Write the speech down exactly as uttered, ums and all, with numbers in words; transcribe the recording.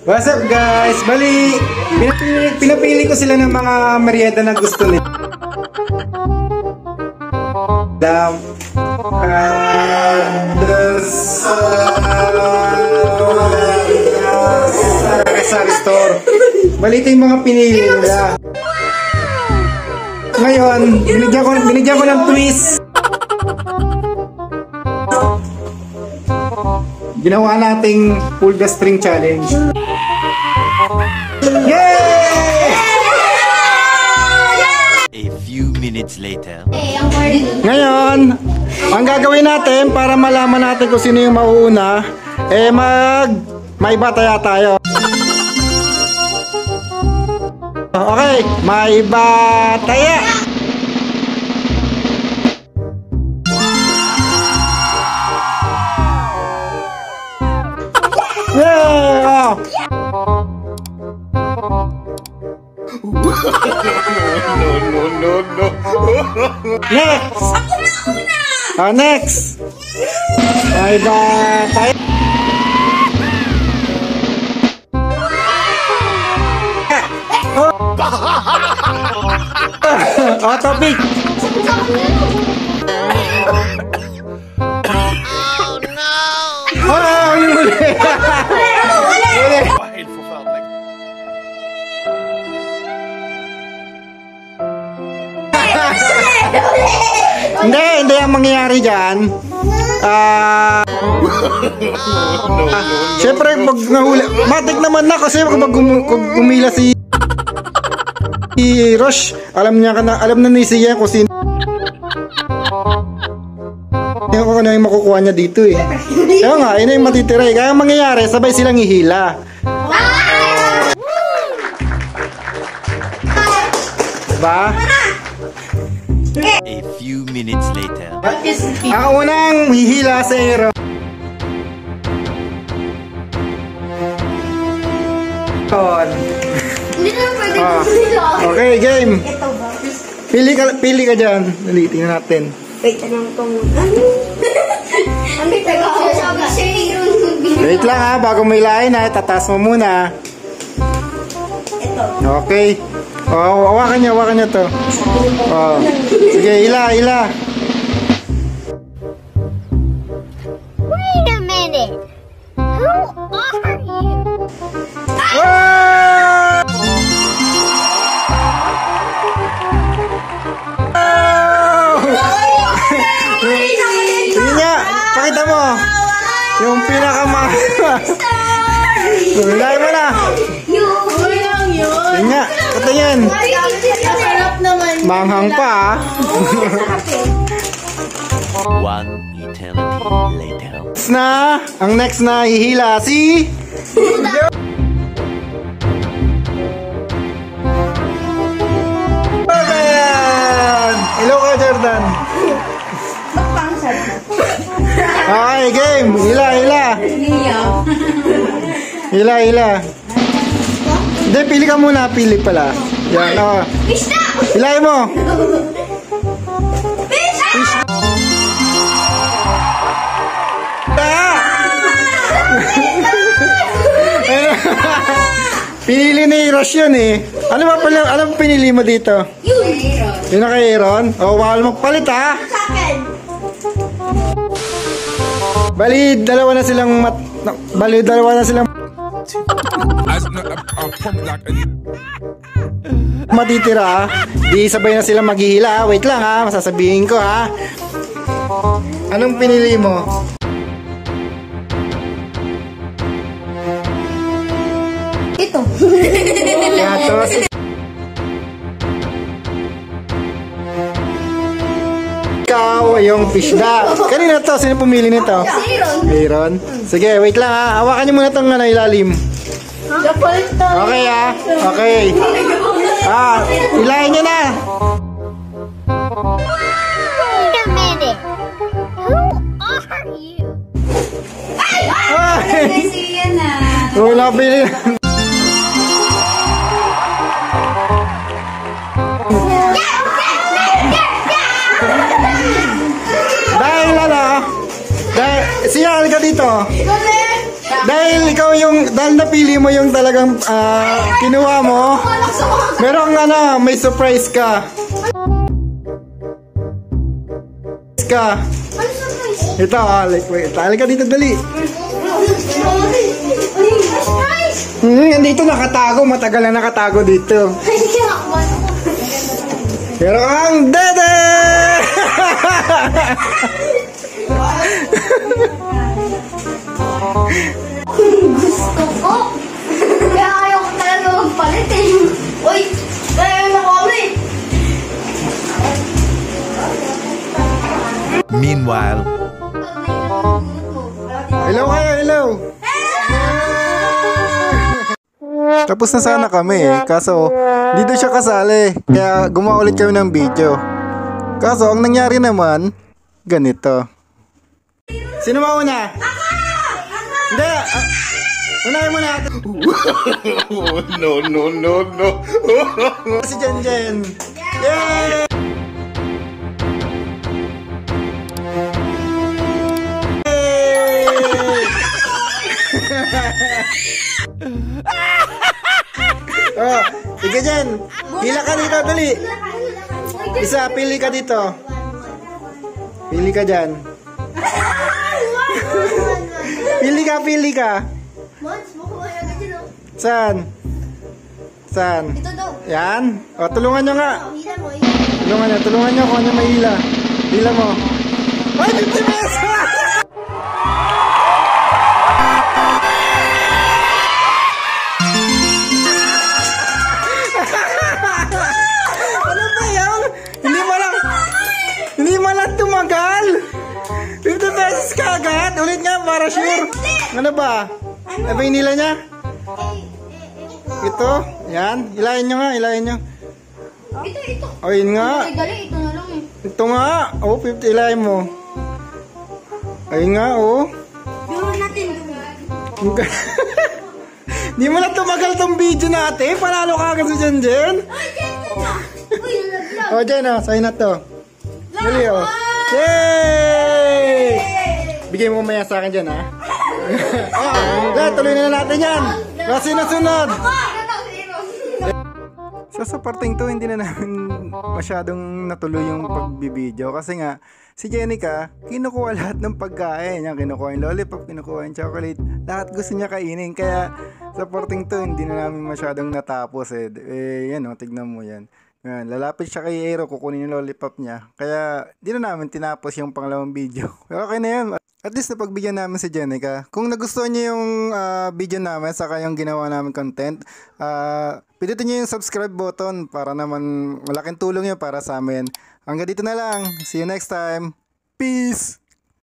What's up guys? Bali, pinapili, pinapili ko sila ng mga merienda na gusto nila. Dam sa store. Bali, ito yung mga pinili nila. Ngayon, binigyan ko, binigyan ko ng twist. Ginawa nating pull the string challenge. Yay! A few minutes later. Ngayon, ang gagawin natin para malaman natin kung sino yung mauuna, eh mag may bataya tayo. Okay, may bataya. Yeah! No, no, no, no. Next! Oh, next! May bataya. Oh, topic! Oh no! Oh, yung huli! Hindi, hindi ang mangyayari dyan. Ah... Uh, Siyempre, pag nahuli... Matik naman na kasi pag gum gumila si... Si Rosh, alam niya ka na, alam na ni Siya kung sino... Kung ano yung makukuha niya dito eh. Kaya nga, yun yung matitira eh. Kaya ang mangyayari, sabay silang ihila. Diba? A few minutes later. Ang unang hihila sa Aaron. Ah, okay, game. Pili ka, pili ka dyan. Dali, tingnan natin. Wait, anong itong... Ano ito? Wait lang ha, bago may lain ha, tataas mo muna. Ito. Okay. Oh, hawakan niya, hawakan niya to. Oh. Sige, ila, ila. Wait a minute. Who are you? Oh! Sige nga, pakita mo. Yung pinakama. Hilahin mo na. Sige nga, katingin. Manghang pa ah. One eternity later. Next na, ang next na hihila si... Jordan! Hello ka, Jordan. Okay, game. Hila, hila. Hila, hila. Hindi, pili ka muna. Pili pala. Yan, o. Hilahin mo. Pinili ni Rosh yun eh. Ano ba pala, anong pinili mo dito? Yun. Yun na kay Aaron? O, bawal magpalit ha. Bali, dalawa na silang mat... Bali, dalawa na silang... matitira. Di sabay na silang maghihila. Wait lang ha, masasabihin ko ha. Anong pinili mo? Ito. Gatos. Ikaw yung fishda. Kanina to? Sino pumili nito? Aaron. Sige, wait lang ha. Hawakan niyo muna itong ano, ilalim. Okay ha. Okay. Ah, ilahin niyo na. Wait a minute. Who are you? Ay! Siya na. Wala pili. Dahil ano, dahil, siya, halika dito. Dahil ikaw yung, dahil napili mo yung talagang ah, kinuha mo, merong ano, may surprise ka. Ka. Ano surprise? Ito, ah, like, wait, tali ka dito, dali. Surprise! Hmm, dito nakatago, matagal na nakatago dito. Pero ang dede! Gusto ko. Kaya ayaw ko talaga magpalit eh. Uy, kaya na kami. Meanwhile, Hello kayo, hello! Tapos na sana kami eh, kaso dito siya kasali, kaya gumawa ulit kami ng video. Kaso ang nangyari naman, ganito. Sino mauna? Hindi! ah, unahin mo na. oh, no, no, no, no. Si Jen Jen. Yay! Oh, sige Jen. Pila ka dito, dali. Isa, pili ka dito. Pili ka dyan. Pili ka, pili ka. Mons, mukha kaya ganyan oh. Saan? Saan? Ito daw. Yan. O, tulungan nyo nga. Hila mo, hila. Tulungan nyo, tulungan nyo kung ano may hila. Hila mo. Ay, fifty pesos! Ano ba yan? Hindi mo lang, hindi mo lang tumagal. fifty pesos ka agad. Ulit nga, para sure. Ano ba? Ano ba yung nila niya? Ito. Yan. Ilayin nyo nga, ilayin nyo. Ito, ito. O, yun nga. Ay, dali, ito na lang eh. Ito nga. Oh, fifty, ilayin mo. Ayun nga, oh. Gawin natin. Di mo na tumagal tong video natin. Panalo ka agad sa Jen Jen. Ay, dyan, dyan na. Uy, nalaglag. O, Jen, oh. Sa'yo na to. Dali, oh. Yay! Bigay mo maya sa akin dyan, ha? Oh, lahat, tuloy na natin yan. Kasi nasunod. So sa parting to, hindi na namin masyadong natuloy yung pagbibideo kasi nga si Jenica kinukuha lahat ng pagkain niya, kinukuha yung lollipop, kinukuha yung chocolate, lahat gusto niya kainin, kaya sa parting to hindi na namin masyadong natapos eh, eh yan o, tignan mo yan. Yan, lalapit siya kay Aero, kukunin yung lollipop niya, kaya di na namin tinapos yung pangalawang video. Pero okay na yan. At least napagbigyan namin si Jenica. Kung nagustuhan niyo yung uh, video namin, saka yung ginawa namin content, uh, pindutin niyo yung subscribe button para naman malaking tulong yun para sa amin. Hanggang dito na lang. See you next time. Peace!